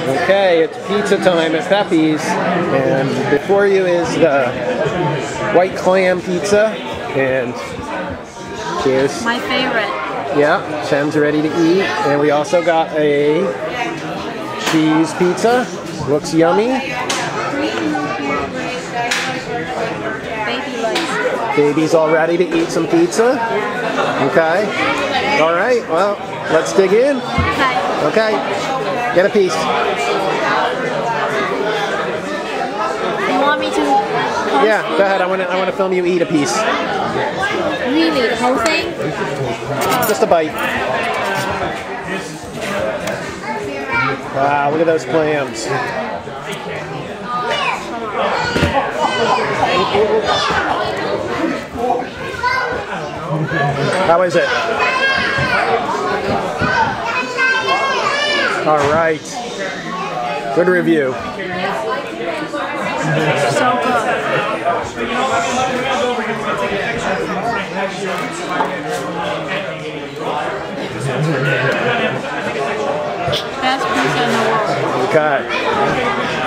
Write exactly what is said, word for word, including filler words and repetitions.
Okay, it's pizza time at Pepe's, and before you is the white clam pizza, and cheers. My favorite. Yeah, Shen's ready to eat, and we also got a cheese pizza. Looks yummy. Baby likes. Baby's all ready to eat some pizza. Okay. All right. Well, let's dig in. Okay. Okay. Get a piece. You want me to? Yeah. Go ahead. I want to. I want to film you eat a piece. Really, the whole thing? Just a bite. Wow, look at those clams. How is it? All right. Good review. So good. Best pizza in the world. Okay.